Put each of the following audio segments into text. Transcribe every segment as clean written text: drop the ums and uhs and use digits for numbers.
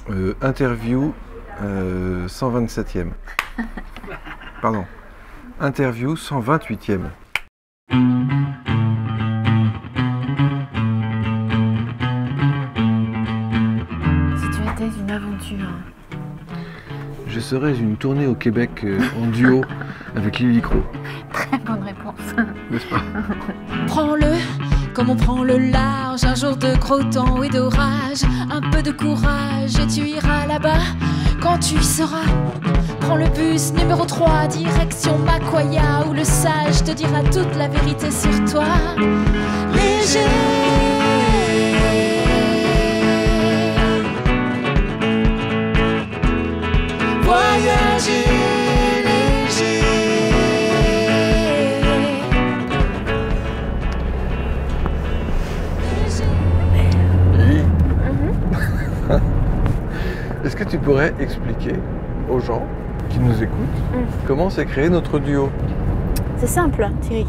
Interview 127e. Pardon. Interview 128e. Si tu étais une aventure. Je serais une tournée au Québec en duo avec Lily Crow. Très bonne réponse. N'est-ce pas? Prends-le comme on prend le large, un jour de gros temps et d'orage, un peu de courage et tu iras là-bas quand tu y seras. Prends le bus numéro 3, direction Makoya, où le sage te dira toute la vérité sur toi. Léger. Voyager léger. Est-ce que tu pourrais expliquer aux gens qui nous écoutent comment s'est créé notre duo? C'est simple, Thierry.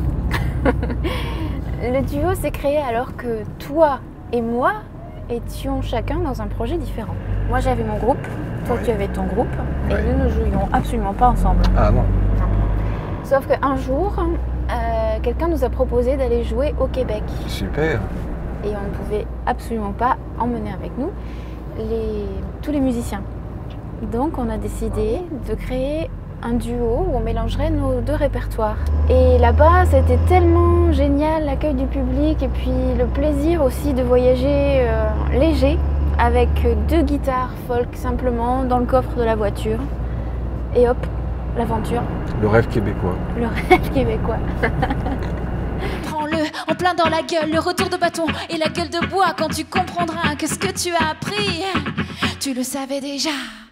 Le duo s'est créé alors que toi et moi étions chacun dans un projet différent. Moi j'avais mon groupe, toi tu avais ton groupe, et nous ne jouions absolument pas ensemble. Ah non. Sauf qu'un jour, quelqu'un nous a proposé d'aller jouer au Québec. Super. Et on ne pouvait absolument pas emmener avec nous tous les musiciens. Donc on a décidé de créer un duo où on mélangerait nos deux répertoires. Et là-bas, c'était tellement génial, l'accueil du public et puis le plaisir aussi de voyager léger avec 2 guitares folk simplement dans le coffre de la voiture. Et hop, l'aventure. Le rêve québécois. Le rêve québécois. Prends-le en plein dans la gueule, le retour de bâton et la gueule de bois quand tu comprendras que ce que tu as appris, tu le savais déjà.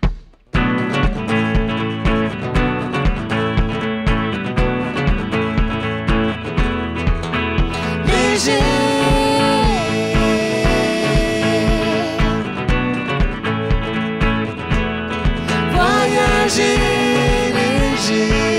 Léger. Voyager léger.